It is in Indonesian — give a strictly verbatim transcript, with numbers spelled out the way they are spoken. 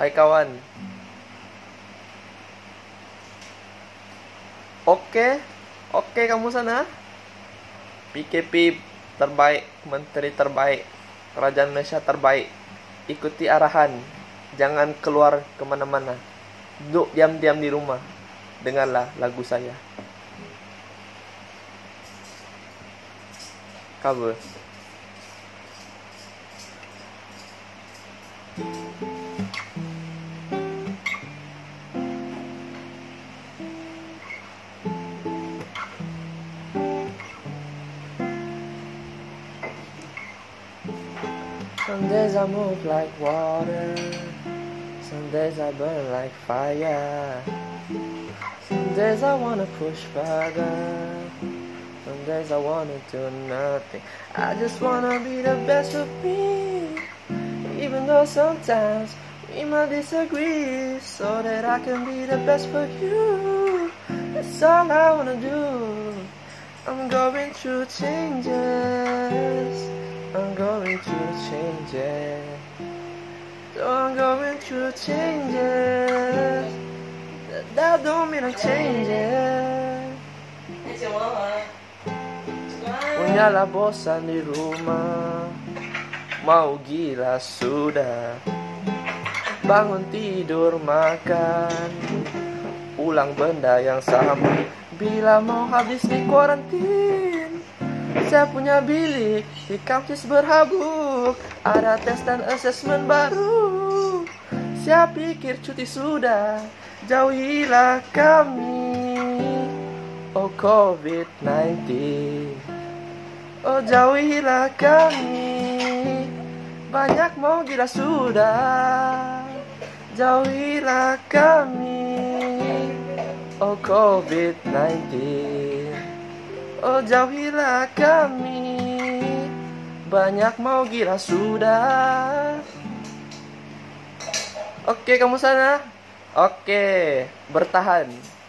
Hai kawan. Oke, oke kamu sana. P K P terbaik, menteri terbaik, kerajaan Malaysia terbaik. Ikuti arahan, jangan keluar kemana-mana. Duduk diam-diam di rumah. Dengarlah lagu saya. Cover. Some days I move like water, some days I burn like fire, some days I wanna push further, some days I wanna do nothing. I just wanna be the best of me, even though sometimes we might disagree, so that I can be the best for you. That's all I wanna do. I'm going through changes, I'm going through changes, so I'm going through changes. That, that don't mean I'm changing. Punyalah bosan di rumah, mau gila sudah. Bangun tidur makan, ulang benda yang sama. Bila mau habis di kuarantin, saya punya bilik di kampus berhabuk. Ada tes dan asesmen baru. Saya pikir cuti sudah, jauhilah kami, oh covid sembilan belas. Oh jauhilah kami, banyak mau gila sudah. Jauhilah kami, oh covid sembilan belas. Oh jauhilah kami, banyak mau gila sudah. Oke kamu sana. Oke, bertahan.